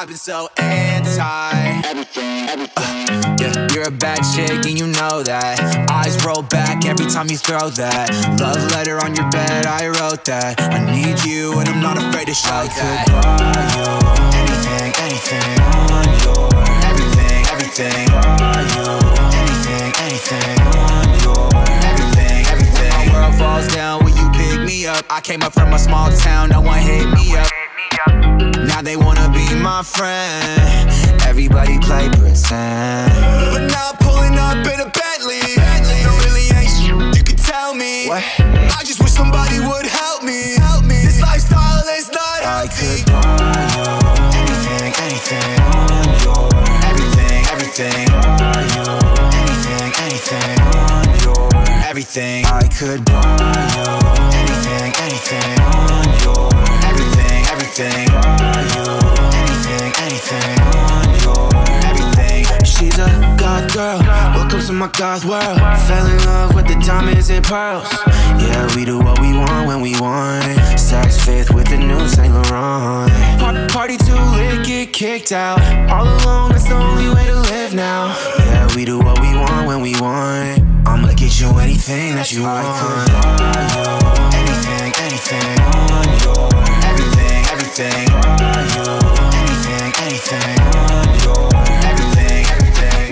I've been so anti yeah, you're a bad chick and you know that. Eyes roll back every time you throw that love letter on your bed, I wrote that. I need you and I'm not afraid to show that. I could buy you anything, anything on your everything, everything. Buy you anything, anything on your everything, everything. My world falls down when you pick me up. I came up from a small town, no one hit me up. Now they wanna be my friend. Everybody play pretend. But now I'm pulling up in a Bentley. There really ain't shit you can tell me. What? I just wish somebody would help me. This lifestyle is not healthy. I could buy you anything, anything on your everything, everything. Buy you anything, anything on your everything. I could buy you anything, anything on your everything, everything. Buy you anything, anything on your everything. She's a goth girl, welcome to my goth world. Fell in love with the diamonds and pearls. Yeah, we do what we want when we want. Saks Fifth with the new Saint Laurent. Party too lit, get kicked out. All alone, that's the only way to live now. Yeah, we do what we want when we want. I'ma get you anything that you want. I could buy you anything, anything on your everything, everything. Buy you anything, anything on your everything, everything.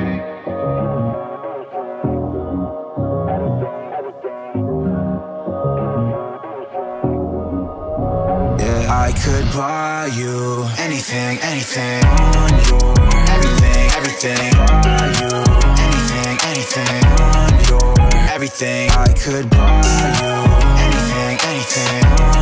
Yeah, I could buy you anything, anything on your everything, everything. Buy you anything, anything on your everything. I could buy you anything, anything on